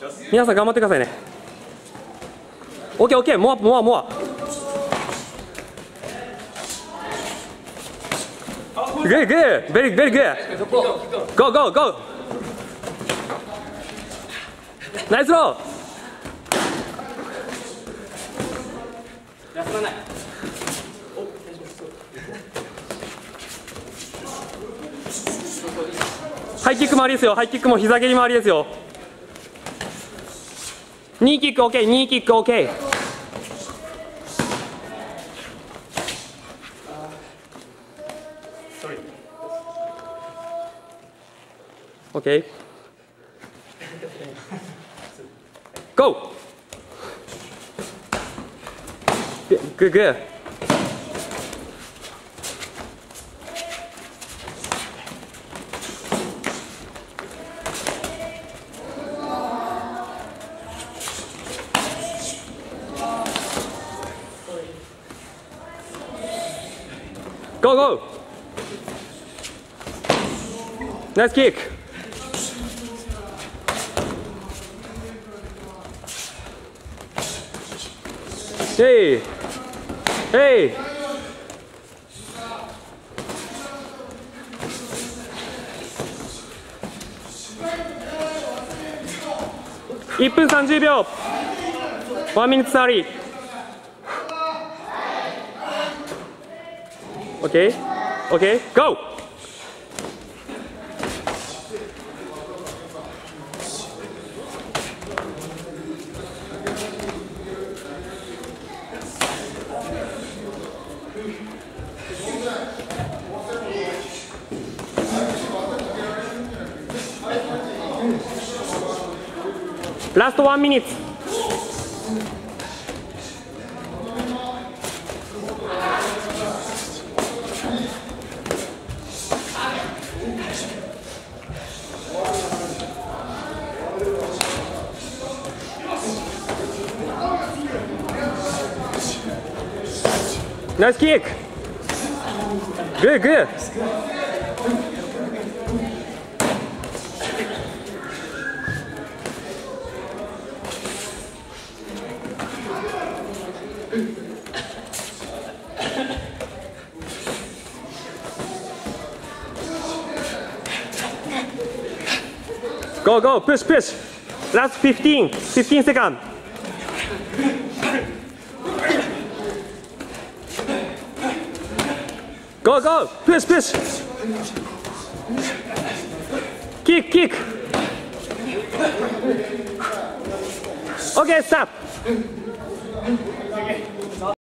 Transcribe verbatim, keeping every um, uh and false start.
皆さん頑張ってくださいね。オッケーオッケー、モアモアモア。グーグー、ベリーベリーグー。ゴーゴーゴー。ナイスロー。休まない。ハイキックもありですよ。ハイキックも膝蹴りもありですよ。ニーキック OK、ニーキック OK。OK。Go。グーグー。Go go! Nice kick! Hey! Hey! いっぷんさんじゅうびょう。ワンミニッツサーリー。Okay, okay, go! Last one minute. Nice kick. Good, good. Go, go, push, push. Last fifteen, fifteen seconds. Go, go, push, push. Kick, kick. Okay, stop.